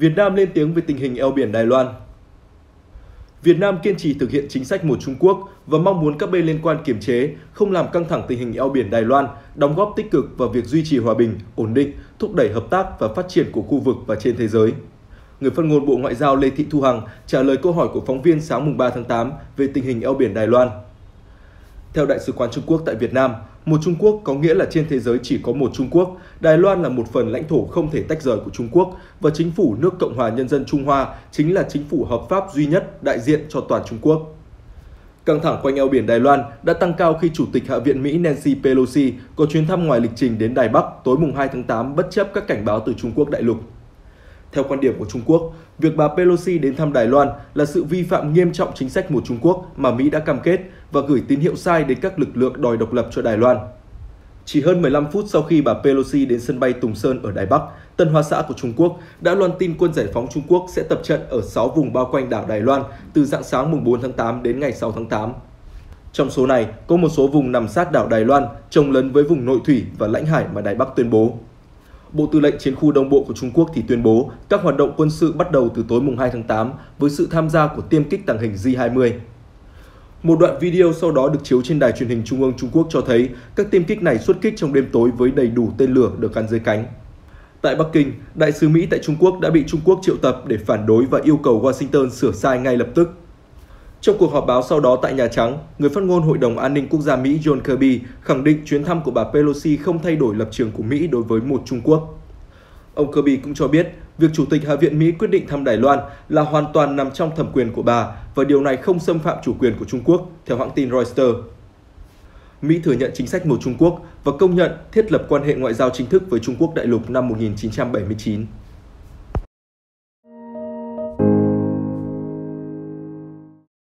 Việt Nam lên tiếng về tình hình eo biển Đài Loan. Việt Nam kiên trì thực hiện chính sách một Trung Quốc và mong muốn các bên liên quan kiềm chế, không làm căng thẳng tình hình eo biển Đài Loan, đóng góp tích cực vào việc duy trì hòa bình, ổn định, thúc đẩy hợp tác và phát triển của khu vực và trên thế giới. Người phát ngôn Bộ Ngoại giao Lê Thị Thu Hằng trả lời câu hỏi của phóng viên sáng mùng 3 tháng 8 về tình hình eo biển Đài Loan. Theo Đại sứ quán Trung Quốc tại Việt Nam, một Trung Quốc có nghĩa là trên thế giới chỉ có một Trung Quốc, Đài Loan là một phần lãnh thổ không thể tách rời của Trung Quốc và chính phủ nước Cộng hòa Nhân dân Trung Hoa chính là chính phủ hợp pháp duy nhất đại diện cho toàn Trung Quốc. Căng thẳng quanh eo biển Đài Loan đã tăng cao khi Chủ tịch Hạ viện Mỹ Nancy Pelosi có chuyến thăm ngoài lịch trình đến Đài Bắc tối mùng 2 tháng 8 bất chấp các cảnh báo từ Trung Quốc đại lục. Theo quan điểm của Trung Quốc, việc bà Pelosi đến thăm Đài Loan là sự vi phạm nghiêm trọng chính sách một Trung Quốc mà Mỹ đã cam kết và gửi tín hiệu sai đến các lực lượng đòi độc lập cho Đài Loan. Chỉ hơn 15 phút sau khi bà Pelosi đến sân bay Tùng Sơn ở Đài Bắc, Tân Hoa Xã của Trung Quốc đã loan tin quân giải phóng Trung Quốc sẽ tập trận ở 6 vùng bao quanh đảo Đài Loan từ rạng sáng mùng 4 tháng 8 đến ngày 6 tháng 8. Trong số này, có một số vùng nằm sát đảo Đài Loan, chồng lấn với vùng nội thủy và lãnh hải mà Đài Bắc tuyên bố. Bộ Tư lệnh Chiến khu Đông Bộ của Trung Quốc thì tuyên bố các hoạt động quân sự bắt đầu từ tối mùng 2 tháng 8 với sự tham gia của tiêm kích tàng hình J-20. Một đoạn video sau đó được chiếu trên đài truyền hình Trung ương Trung Quốc cho thấy các tiêm kích này xuất kích trong đêm tối với đầy đủ tên lửa được gắn dưới cánh. Tại Bắc Kinh, Đại sứ Mỹ tại Trung Quốc đã bị Trung Quốc triệu tập để phản đối và yêu cầu Washington sửa sai ngay lập tức. Trong cuộc họp báo sau đó tại Nhà Trắng, người phát ngôn Hội đồng An ninh Quốc gia Mỹ John Kirby khẳng định chuyến thăm của bà Pelosi không thay đổi lập trường của Mỹ đối với một Trung Quốc. Ông Kirby cũng cho biết, việc Chủ tịch Hạ viện Mỹ quyết định thăm Đài Loan là hoàn toàn nằm trong thẩm quyền của bà và điều này không xâm phạm chủ quyền của Trung Quốc, theo hãng tin Reuters. Mỹ thừa nhận chính sách một Trung Quốc và công nhận thiết lập quan hệ ngoại giao chính thức với Trung Quốc đại lục năm 1979.